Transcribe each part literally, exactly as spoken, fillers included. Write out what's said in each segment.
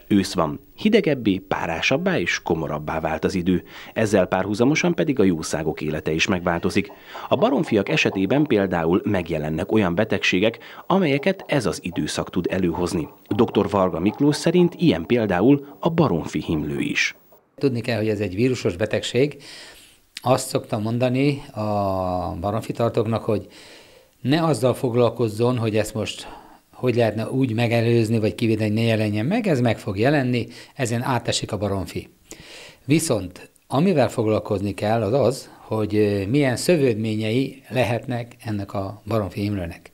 Ősz van, hidegebbé, párásabbá és komorabbá vált az idő, ezzel párhuzamosan pedig a jószágok élete is megváltozik. A baromfiak esetében például megjelennek olyan betegségek, amelyeket ez az időszak tud előhozni. doktor Varga Miklós szerint ilyen például a baromfi himlő is. Tudni kell, hogy ez egy vírusos betegség. Azt szoktam mondani a baromfitartóknak, hogy ne azzal foglalkozzon, hogy ezt most hogy lehetne úgy megelőzni, vagy kivédeni, ne jelenjen meg, ez meg fog jelenni, ezen átesik a baromfi. Viszont amivel foglalkozni kell, az az, hogy milyen szövődményei lehetnek ennek a baromfi himlőnek.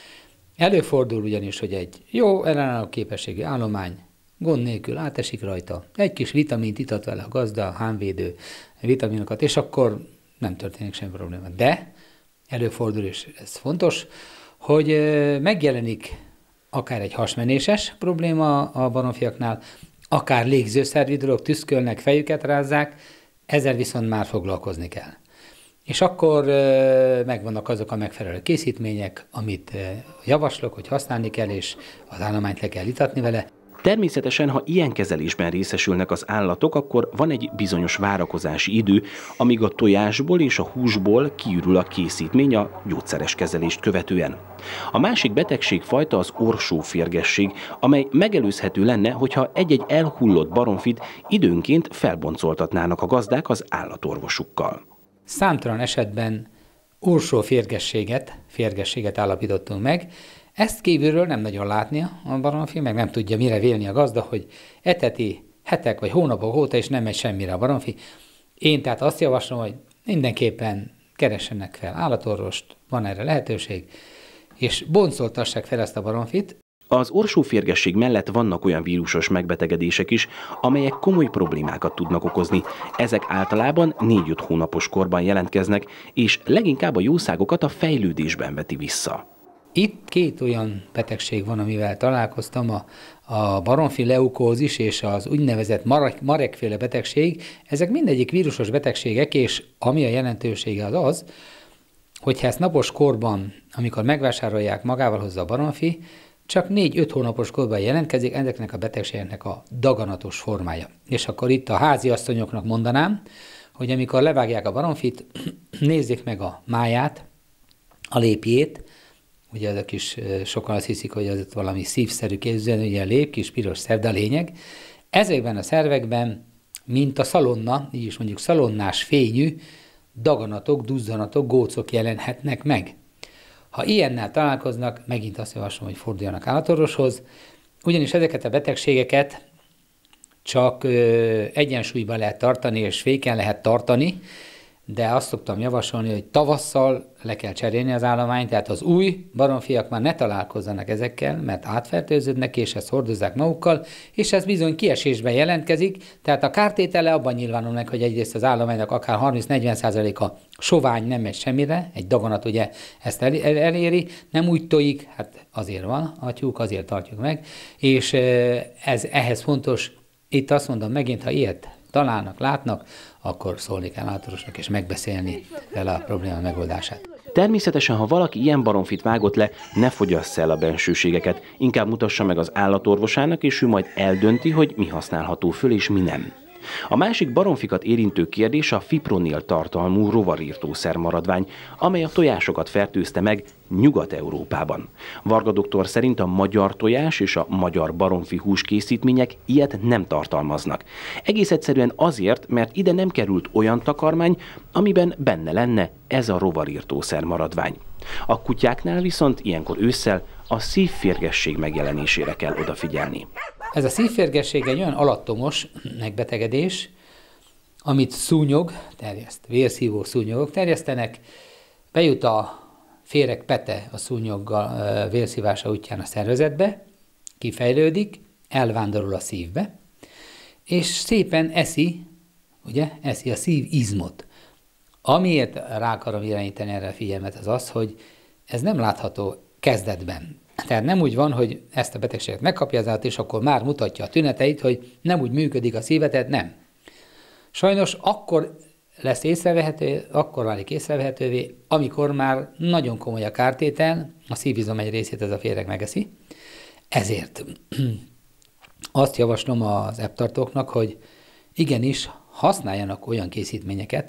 Előfordul ugyanis, hogy egy jó ellenálló képességű állomány gond nélkül átesik rajta, egy kis vitamint itat vele a gazda, hánvédő vitaminokat, és akkor nem történik semmi probléma. De előfordul, és ez fontos, hogy megjelenik akár egy hasmenéses probléma a baromfiaknál, akár légzőszervi dolog, tüszkölnek, fejüket rázzák, ezzel viszont már foglalkozni kell. És akkor megvannak azok a megfelelő készítmények, amit javaslok, hogy használni kell, és az állományt le kell itatni vele. Természetesen, ha ilyen kezelésben részesülnek az állatok, akkor van egy bizonyos várakozási idő, amíg a tojásból és a húsból kiürül a készítmény a gyógyszeres kezelést követően. A másik betegségfajta az orsóférgesség, amely megelőzhető lenne, hogyha egy-egy elhullott baromfit időnként felboncoltatnának a gazdák az állatorvosukkal. Számtalan esetben orsóférgességet, férgességet állapítottunk meg. Ezt kívülről nem nagyon látnia a baromfi, meg nem tudja mire vélni a gazda, hogy eteti hetek vagy hónapok óta, és nem megy semmire a baromfi. Én tehát azt javaslom, hogy mindenképpen keressenek fel állatorvost, van erre lehetőség, és boncoltassák fel ezt a baromfit. Az orsóférgesség mellett vannak olyan vírusos megbetegedések is, amelyek komoly problémákat tudnak okozni. Ezek általában négy-öt hónapos korban jelentkeznek, és leginkább a jószágokat a fejlődésben veti vissza. Itt két olyan betegség van, amivel találkoztam, a, a baromfi leukózis és az úgynevezett marek, marekféle betegség. Ezek mindegyik vírusos betegségek, és ami a jelentősége az az, hogyha ezt napos korban, amikor megvásárolják, magával hozza a baromfi, csak négy-öt hónapos korban jelentkezik ezeknek a betegségeknek a daganatos formája. És akkor itt a háziasszonyoknak mondanám, hogy amikor levágják a baromfit, nézzék meg a máját, a lépjét. Ugye azok is sokan azt hiszik, hogy az valami szívszerű képzelő, ugye a lép, kis piros szerv, de a lényeg. Ezekben a szervekben, mint a szalonna, így is mondjuk szalonnás fényű, daganatok, duzzanatok, gócok jelenhetnek meg. Ha ilyennel találkoznak, megint azt javaslom, hogy forduljanak állatorvoshoz, ugyanis ezeket a betegségeket csak ö, egyensúlyban lehet tartani, és féken lehet tartani, de azt szoktam javasolni, hogy tavasszal le kell cserélni az állományt, tehát az új baromfiak már ne találkozzanak ezekkel, mert átfertőződnek, és ezt hordozzák magukkal, és ez bizony kiesésben jelentkezik, tehát a kártétele abban nyilvánul meg, hogy egyrészt az állománynak akár harminc-negyven százaléka sovány, nem megy semmire, egy daganat ugye ezt el, el, eléri, nem úgy tojik, hát azért van a tyúk, azért tartjuk meg, és ez ehhez fontos, itt azt mondom megint, ha ilyet találnak, látnak, akkor szólni kell állatorvosnak és megbeszélni vele a probléma megoldását. Természetesen, ha valaki ilyen baromfit vágott le, ne fogyassza el a bensőségeket, inkább mutassa meg az állatorvosának, és ő majd eldönti, hogy mi használható föl és mi nem. A másik baromfikat érintő kérdés a fipronil tartalmú rovarírtószer maradvány, amely a tojásokat fertőzte meg Nyugat-Európában. Varga doktor szerint a magyar tojás és a magyar baromfi húskészítmények ilyet nem tartalmaznak. Egész egyszerűen azért, mert ide nem került olyan takarmány, amiben benne lenne ez a rovarírtószer maradvány. A kutyáknál viszont ilyenkor ősszel a szívférgesség megjelenésére kell odafigyelni. Ez a szívférgesség egy olyan alattomos megbetegedés, amit szúnyog terjeszt, vérszívó szúnyogok terjesztenek, bejut a féreg pete a szúnyoggal vérszívása útján a szervezetbe, kifejlődik, elvándorol a szívbe, és szépen eszi, ugye, eszi a szívizmot. Amiért rá akarom irányítani erre a figyelmet, az az, hogy ez nem látható kezdetben. Tehát nem úgy van, hogy ezt a betegséget megkapja az állat, és akkor már mutatja a tüneteit, hogy nem úgy működik a szíveted, nem. Sajnos akkor lesz észrevehető, akkor válik észrevehetővé, amikor már nagyon komoly a kártétel, a szívizom egy részét ez a féreg megeszi. Ezért azt javaslom az eptartóknak, hogy igenis használjanak olyan készítményeket,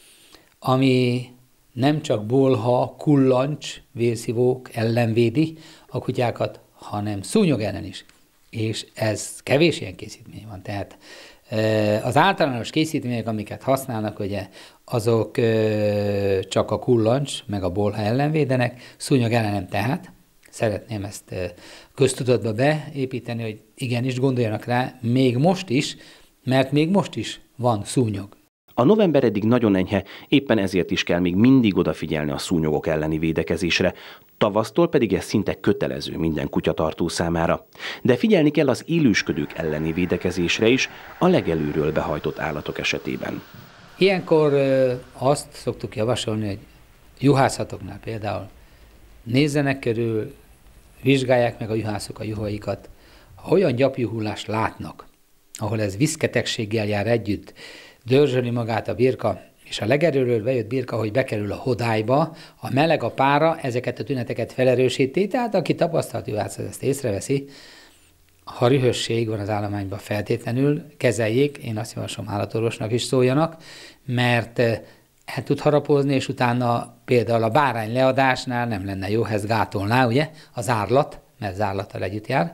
ami nem csak bolha, kullancs, vérszívók ellen védi a kutyákat, hanem szúnyog ellen is. És ez kevés ilyen készítmény van. Tehát az általános készítmények, amiket használnak, ugye, azok csak a kullancs, meg a bolha ellen védenek, szúnyog ellen nem. Tehát szeretném ezt köztudatba beépíteni, hogy igenis gondoljanak rá, még most is, mert még most is van szúnyog. A november eddig nagyon enyhe, éppen ezért is kell még mindig odafigyelni a szúnyogok elleni védekezésre. Tavasztól pedig ez szinte kötelező minden kutyatartó számára. De figyelni kell az élősködők elleni védekezésre is a legelőről behajtott állatok esetében. Ilyenkor azt szoktuk javasolni, hogy juhászatoknál például nézzenek körül, vizsgálják meg a juhászok a juhaikat. Ha olyan gyapjúhullást látnak, ahol ez viszketegséggel jár együtt, dörzsöli magát a birka, és a legerőről bejött birka, hogy bekerül a hodályba, a meleg, a pára ezeket a tüneteket felerősíti, tehát aki tapasztalt juhász, ezt észreveszi, ha rühösség van az állományban, feltétlenül kezeljék, én azt javaslom, állatorvosnak is szóljanak, mert el tud harapózni, és utána például a bárány leadásnál nem lenne jó, ha ezt gátolná, ugye, az árlat, mert zárlattal együtt jár,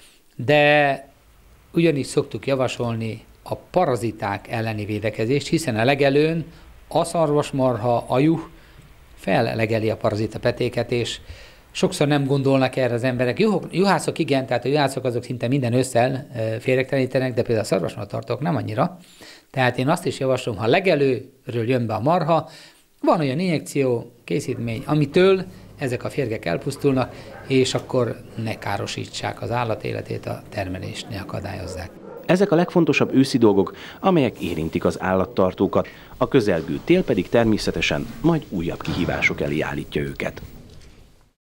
de ugyanis szoktuk javasolni a paraziták elleni védekezést, hiszen a legelőn a szarvasmarha, a juh fellegeli a parazita petéket, és sokszor nem gondolnak erre az emberek. Juh, juhászok igen, tehát a juhászok azok szinte minden ősszel félrektelenítenek, de például a szarvasmarhatartók nem annyira. Tehát én azt is javaslom, ha legelőről jön be a marha, van olyan injekció, készítmény, amitől ezek a férgek elpusztulnak, és akkor ne károsítsák az állat életét, a termelést ne akadályozzák. Ezek a legfontosabb őszi dolgok, amelyek érintik az állattartókat, a közelgő tél pedig természetesen majd újabb kihívások elé állítja őket.